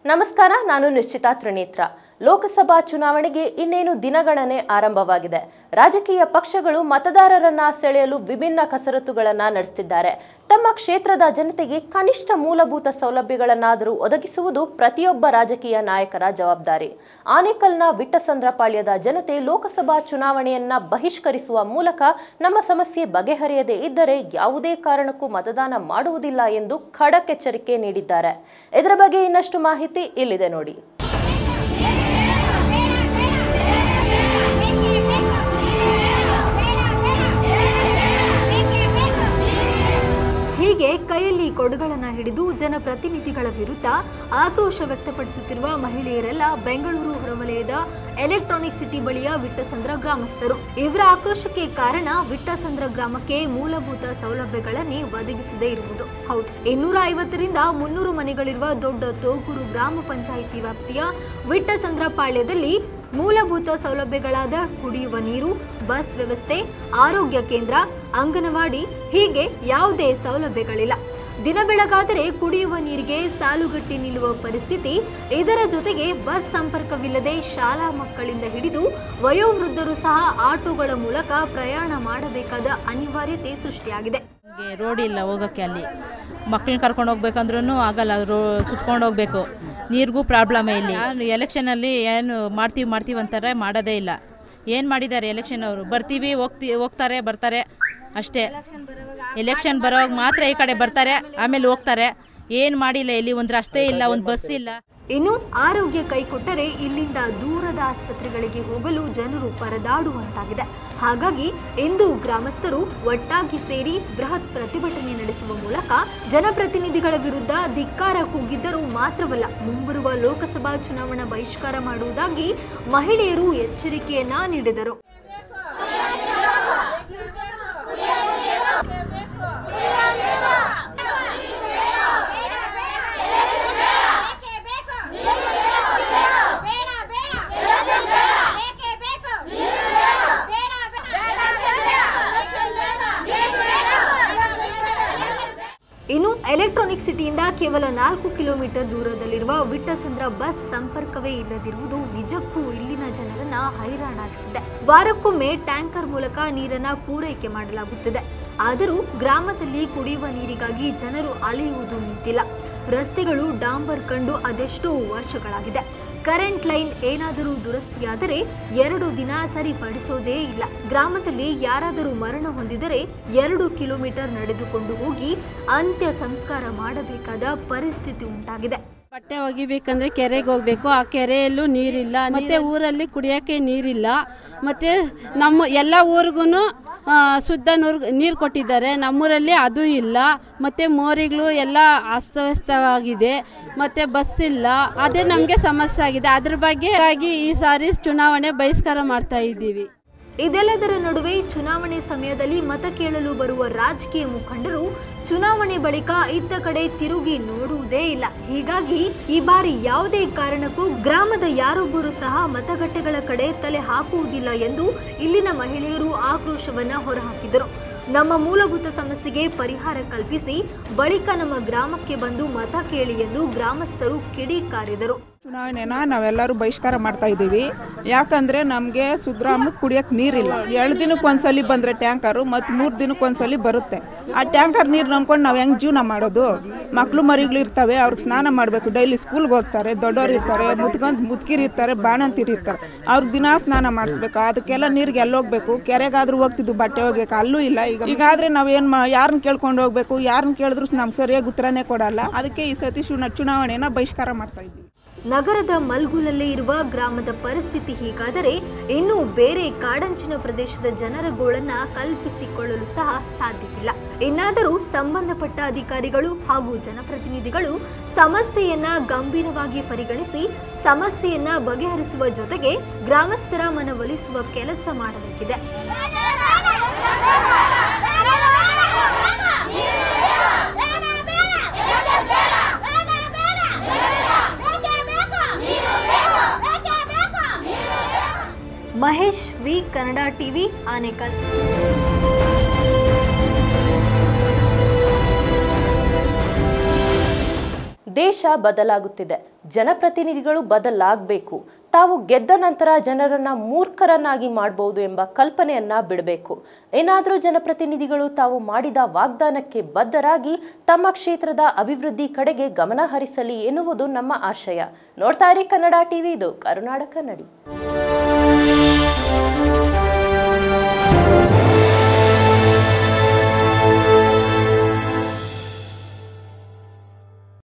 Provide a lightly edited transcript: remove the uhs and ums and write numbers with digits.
ನಮಸ್ಕಾರ, ನಾನು ನಿಶ್ಚಿತಾ ತ್ರಿನೇತ್ರ. ಲೋಕಸಭಾ ಚುನಾವಣೆಗೆ ಇನ್ನೇನು ದಿನಗಣನೆ ಆರಂಭವಾಗಿದೆ. ರಾಜಕೀಯ ಪಕ್ಷಗಳು ಮತದಾರರನ್ನ ಸೆಳೆಯಲು ವಿಭಿನ್ನ ಕಸರತ್ತುಗಳನ್ನ ನಡೆಸುತ್ತಿದ್ದಾರೆ. ತಮ್ಮ ಕ್ಷೇತ್ರದ ಜನತೆಗೆ ಕನಿಷ್ಠ ಮೂಲಭೂತ ಸೌಲಭ್ಯಗಳನ್ನಾದರೂ ಒದಗಿಸುವುದು ಪ್ರತಿಯೊಬ್ಬ ರಾಜಕೀಯ ನಾಯಕರ ಜವಾಬ್ದಾರಿ. ಆನೇಕಲ್ನ ವಿಟ್ಟಸಂದ್ರಪಾಳ್ಯದ ಜನತೆ ಲೋಕಸಭಾ ಚುನಾವಣೆಯನ್ನ ಬಹಿಷ್ಕರಿಸುವ ಮೂಲಕ ನಮ್ಮ ಸಮಸ್ಯೆ ಬಗೆಹರಿಯದೇ ಇದ್ದರೆ ಯಾವುದೇ ಕಾರಣಕ್ಕೂ ಮತದಾನ ಮಾಡುವುದಿಲ್ಲ ಎಂದು ಖಡಕ್ ಎಚ್ಚರಿಕೆ ನೀಡಿದ್ದಾರೆ. ಇದರ ಬಗ್ಗೆ ಇನ್ನಷ್ಟು ಮಾಹಿತಿ ಇಲ್ಲಿದೆ ನೋಡಿ. ಹೀಗೆ ಕೈಯಲ್ಲಿ ಕೊಡುಗಳನ್ನು ಹಿಡಿದು ಜನಪ್ರತಿನಿಧಿಗಳ ವಿರುದ್ಧ ಆಕ್ರೋಶ ವ್ಯಕ್ತಪಡಿಸುತ್ತಿರುವ ಮಹಿಳೆಯರೆಲ್ಲ ಬೆಂಗಳೂರು ಹೊರವಲಯದ ಎಲೆಕ್ಟ್ರಾನಿಕ್ ಸಿಟಿ ಬಳಿಯ ವಿಟ್ಟಸಂದ್ರ ಗ್ರಾಮಸ್ಥರು. ಇವರ ಆಕ್ರೋಶಕ್ಕೆ ಕಾರಣ ವಿಟ್ಟಸಂದ್ರ ಗ್ರಾಮಕ್ಕೆ ಮೂಲಭೂತ ಸೌಲಭ್ಯಗಳನ್ನೇ ಒದಗಿಸದೇ ಇರುವುದು. ಹೌದು, 250ರಿಂದ 300 ಮನೆಗಳಿರುವ ದೊಡ್ಡ ತೋಗೂರು ಗ್ರಾಮ ಪಂಚಾಯಿತಿ ವ್ಯಾಪ್ತಿಯ ವಿಟ್ಟಸಂದ್ರಪಾಳ್ಯದಲ್ಲಿ ಮೂಲಭೂತ ಸೌಲಭ್ಯಗಳಾದ ಕುಡಿಯುವ ನೀರು, ಬಸ್ ವ್ಯವಸ್ಥೆ, ಆರೋಗ್ಯ ಕೇಂದ್ರ, ಅಂಗನವಾಡಿ ಹೀಗೆ ಯಾವುದೇ ಸೌಲಭ್ಯಗಳಿಲ್ಲ. ದಿನ ಬೆಳಗಾದರೆ ಕುಡಿಯುವ ನೀರಿಗೆ ಸಾಲುಗಟ್ಟಿ ನಿಲ್ಲುವ ಪರಿಸ್ಥಿತಿ. ಇದರ ಜೊತೆಗೆ ಬಸ್ ಸಂಪರ್ಕವಿಲ್ಲದೆ ಶಾಲಾ ಮಕ್ಕಳಿಂದ ಹಿಡಿದು ವಯೋವೃದ್ಧರು ಸಹ ಆಟೋಗಳ ಮೂಲಕ ಪ್ರಯಾಣ ಮಾಡಬೇಕಾದ ಅನಿವಾರ್ಯತೆ ಸೃಷ್ಟಿಯಾಗಿದೆ. ರೋಡ್ ಇಲ್ಲ ಹೋಗೋಕ್ಕೆ, ಅಲ್ಲಿ ಮಕ್ಕಳನ್ನ ಕರ್ಕೊಂಡು ಹೋಗ್ಬೇಕಂದ್ರೂ ಆಗಲ್ಲ, ಸುತ್ಕೊಂಡು ಹೋಗ್ಬೇಕು. ನೀರಿಗೂ ಪ್ರಾಬ್ಲಮ್ ಇಲ್ಲಿ. ಎಲೆಕ್ಷನಲ್ಲಿ ಏನು ಮಾಡ್ತೀವಿ ಅಂತಾರೆ, ಮಾಡೋದೇ ಇಲ್ಲ. ಏನು ಮಾಡಿದ್ದಾರೆ ಎಲೆಕ್ಷನ್ ಅವರು? ಬರ್ತೀವಿ, ಹೋಗ್ತಾರೆ, ಬರ್ತಾರೆ ಅಷ್ಟೇ. ಎಲೆಕ್ಷನ್ ಬರೋವಾಗ ಮಾತ್ರ ಈ ಕಡೆ ಬರ್ತಾರೆ, ಆಮೇಲೆ ಹೋಗ್ತಾರೆ. ಏನು ಮಾಡಿಲ್ಲ, ಇಲ್ಲಿ ಒಂದು ರಸ್ತೆ ಇಲ್ಲ, ಒಂದು ಬಸ್ ಇಲ್ಲ. ಇನ್ನು ಆರೋಗ್ಯ ಕೈಕೊಟ್ಟರೆ ಇಲ್ಲಿಂದ ದೂರದ ಆಸ್ಪತ್ರೆಗಳಿಗೆ ಹೋಗಲು ಜನರು ಪರದಾಡುವಂತಾಗಿದೆ. ಹಾಗಾಗಿ ಇಂದು ಗ್ರಾಮಸ್ಥರು ಒಟ್ಟಾಗಿ ಸೇರಿ ಬೃಹತ್ ಪ್ರತಿಭಟನೆ ನಡೆಸುವ ಮೂಲಕ ಜನಪ್ರತಿನಿಧಿಗಳ ವಿರುದ್ಧ ಧಿಕ್ಕಾರ ಕೂಗಿದ್ದರೂ ಮಾತ್ರವಲ್ಲ, ಮುಂಬರುವ ಲೋಕಸಭಾ ಚುನಾವಣಾ ಬಹಿಷ್ಕಾರ ಮಾಡುವುದಾಗಿ ಮಹಿಳೆಯರು ಎಚ್ಚರಿಕೆಯನ್ನ ನೀಡಿದರು. ಇನ್ನು ಎಲೆಕ್ಟ್ರಾನಿಕ್ ಸಿಟಿಯಿಂದ ಕೇವಲ 4 ಕಿಲೋಮೀಟರ್ ದೂರದಲ್ಲಿರುವ ವಿಟ್ಟಸಂದ್ರ ಬಸ್ ಸಂಪರ್ಕವೇ ಇಲ್ಲದಿರುವುದು ನಿಜಕ್ಕೂ ಇಲ್ಲಿನ ಜನರನ್ನ ಹೈರಾಣಾಗಿಸಿದೆ. ವಾರಕ್ಕೊಮ್ಮೆ ಟ್ಯಾಂಕರ್ ಮೂಲಕ ನೀರನ್ನ ಪೂರೈಕೆ ಮಾಡಲಾಗುತ್ತದೆ. ಆದರೂ ಗ್ರಾಮದಲ್ಲಿ ಕುಡಿಯುವ ನೀರಿಗಾಗಿ ಜನರು ಅಲೆಯುವುದು ನಿಂತಿಲ್ಲ. ರಸ್ತೆಗಳು ಡಾಂಬರ್ ಕಂಡು ಅದೆಷ್ಟೋ ವರ್ಷಗಳಾಗಿದೆ. ಕರೆಂಟ್ ಲೈನ್ ಏನಾದರೂ ದುರಸ್ತಿಯಾದರೆ 2 ದಿನ ಸರಿಪಡಿಸೋದೇ ಇಲ್ಲ. ಗ್ರಾಮದಲ್ಲಿ ಯಾರಾದರೂ ಮರಣ ಹೊಂದಿದರೆ 2 ಕಿಲೋಮೀಟರ್ ನಡೆದುಕೊಂಡು ಹೋಗಿ ಅಂತ್ಯ ಸಂಸ್ಕಾರ ಮಾಡಬೇಕಾದ ಪರಿಸ್ಥಿತಿ ಉಂಟಾಗಿದೆ. ಬಟ್ಟೆ ಒಗಿಬೇಕಂದ್ರೆ ಕೆರೆಗೆ ಹೋಗ್ಬೇಕು, ಆ ಕೆರೆಯಲ್ಲೂ ನೀರಿಲ್ಲ. ಮತ್ತೆ ಊರಲ್ಲಿ ಕುಡಿಯೋಕ್ಕೆ ನೀರಿಲ್ಲ. ಮತ್ತೆ ನಮ್ಮ ಎಲ್ಲ ಊರಿಗೂ ಶುದ್ಧ ನೀರು ಕೊಟ್ಟಿದ್ದಾರೆ, ನಮ್ಮೂರಲ್ಲಿ ಅದು ಇಲ್ಲ. ಮತ್ತೆ ಮೋರಿಗಳು ಎಲ್ಲ ಅಸ್ತವ್ಯಸ್ತವಾಗಿದೆ, ಮತ್ತೆ ಬಸ್ ಇಲ್ಲ. ಅದೇ ನಮಗೆ ಸಮಸ್ಯೆ ಆಗಿದೆ. ಅದ್ರ ಬಗ್ಗೆ ಈ ಸಾರಿ ಚುನಾವಣೆ ಬಹಿಷ್ಕಾರ ಮಾಡ್ತಾ ಇದ್ದೀವಿ. ಇದೆಲ್ಲದರ ನಡುವೆ ಚುನಾವಣೆ ಸಮಯದಲ್ಲಿ ಮತ ಕೇಳಲು ಬರುವ ರಾಜಕೀಯ ಮುಖಂಡರು ಚುನಾವಣೆ ಬಳಿಕ ಇತ್ತ ಕಡೆ ತಿರುಗಿ ನೋಡುವುದೇ ಇಲ್ಲ. ಹೀಗಾಗಿ ಈ ಬಾರಿ ಯಾವುದೇ ಕಾರಣಕ್ಕೂ ಗ್ರಾಮದ ಯಾರೊಬ್ಬರು ಸಹ ಮತಗಟ್ಟೆಗಳ ಕಡೆ ತಲೆ ಹಾಕುವುದಿಲ್ಲ ಎಂದು ಇಲ್ಲಿನ ಮಹಿಳೆಯರು ಆಕ್ರೋಶವನ್ನ ಹೊರಹಾಕಿದರು. ನಮ್ಮ ಮೂಲಭೂತ ಸಮಸ್ಯೆಗೆ ಪರಿಹಾರ ಕಲ್ಪಿಸಿ ಬಳಿಕ ನಮ್ಮ ಗ್ರಾಮಕ್ಕೆ ಬಂದು ಮತ ಕೇಳಿ ಎಂದು ಗ್ರಾಮಸ್ಥರು ಕಿಡಿಕಾರಿದರು. ಚುನಾವಣೆನ ನಾವೆಲ್ಲರೂ ಬಹಿಷ್ಕಾರ ಮಾಡ್ತಾ ಇದ್ದೀವಿ. ಯಾಕಂದರೆ ನಮಗೆ ಸುಗ್ರಾಮಕ್ಕೆ ಕುಡಿಯೋಕ್ಕೆ ನೀರಿಲ್ಲ. 2 ದಿನಕ್ಕೊಂದ್ಸಲಿ ಬಂದರೆ ಟ್ಯಾಂಕರು, ಮತ್ತು 3 ದಿನಕ್ಕೊಂದ್ಸಲಿ ಬರುತ್ತೆ. ಆ ಟ್ಯಾಂಕರ್ ನೀರು ನಂಬ್ಕೊಂಡು ನಾವು ಹೆಂಗೆ ಜೀವನ ಮಾಡೋದು? ಮಕ್ಕಳು ಮರಿಗಳು ಇರ್ತವೆ, ಅವ್ರಿಗೆ ಸ್ನಾನ ಮಾಡಬೇಕು, ಡೈಲಿ ಸ್ಕೂಲ್ಗೆ ಹೋಗ್ತಾರೆ, ದೊಡ್ಡವ್ರು ಇರ್ತಾರೆ, ಮುದುಕಿರು ಇರ್ತಾರೆ, ಬಾಣಂತಿರು ಇರ್ತಾರೆ, ಅವ್ರಿಗೆ ದಿನ ಸ್ನಾನ ಮಾಡಿಸ್ಬೇಕು. ಅದಕ್ಕೆಲ್ಲ ನೀರಿಗೆ ಎಲ್ಲೋಗ್ಬೇಕು? ಕೆರೆಗಾದ್ರೂ ಹೋಗ್ತಿದ್ದು ಬಟ್ಟೆ ಹೋಗ್ಬೇಕು, ಅಲ್ಲೂ ಇಲ್ಲ. ಈಗಾದರೆ ನಾವೇನು ಯಾರನ್ನ ಕೇಳ್ಕೊಂಡು ಹೋಗ್ಬೇಕು? ಯಾರನ್ನ ಕೇಳಿದ್ರು ನಮ್ಗೆ ಸರಿಯಾಗಿ ಉತ್ತರನೇ ಕೊಡಲ್ಲ. ಅದಕ್ಕೆ ಈ ಸತಿ ಚುನಾವಣೆನ ಬಹಿಷ್ಕಾರ ಮಾಡ್ತಾ ಇದ್ದೀವಿ. ನಗರದ ಮಲ್ಗುಲಲ್ಲೇ ಇರುವ ಗ್ರಾಮದ ಪರಿಸ್ಥಿತಿ ಹೀಗಾದರೆ ಇನ್ನು ಬೇರೆ ಕಾಡಂಚಿನ ಪ್ರದೇಶದ ಜನರ ಗೋಳನ್ನ ಕಲ್ಪಿಸಿಕೊಳ್ಳಲು ಸಹ ಸಾಧ್ಯವಿಲ್ಲ. ಇನ್ನಾದರೂ ಸಂಬಂಧಪಟ್ಟ ಅಧಿಕಾರಿಗಳು ಹಾಗೂ ಜನಪ್ರತಿನಿಧಿಗಳು ಸಮಸ್ಯೆಯನ್ನ ಗಂಭೀರವಾಗಿ ಪರಿಗಣಿಸಿ ಸಮಸ್ಯೆಯನ್ನ ಬಗೆಹರಿಸುವ ಜೊತೆಗೆ ಗ್ರಾಮಸ್ಥರ ಮನವೊಲಿಸುವ ಕೆಲಸ ಮಾಡಬೇಕಿದೆ. Mahesh V, Kannada TV, Anekal. ದೇಶ ಬದಲಾಗುತ್ತಿದೆ, ಜನಪ್ರತಿನಿಧಿಗಳು ಬದಲಾಗಬೇಕು. ತಾವು ಗೆದ್ದ ನಂತರ ಜನರನ್ನ ಮೂರ್ಖರನ್ನಾಗಿ ಮಾಡಬಹುದು ಎಂಬ ಕಲ್ಪನೆಯನ್ನ ಬಿಡಬೇಕು. ಏನಾದರೂ ಜನಪ್ರತಿನಿಧಿಗಳು ತಾವು ಮಾಡಿದ ವಾಗ್ದಾನಕ್ಕೆ ಬದ್ಧರಾಗಿ ತಮ್ಮ ಕ್ಷೇತ್ರದ ಅಭಿವೃದ್ಧಿ ಕಡೆಗೆ ಗಮನ ಹರಿಸಲಿ ಎನ್ನುವುದು ನಮ್ಮ ಆಶಯ. ನೋಡ್ತಾ ಇರಿ ಕನ್ನಡ ಟಿವಿ, ಇದು ಕರುನಾಡ ಕನ್ನಡಿ.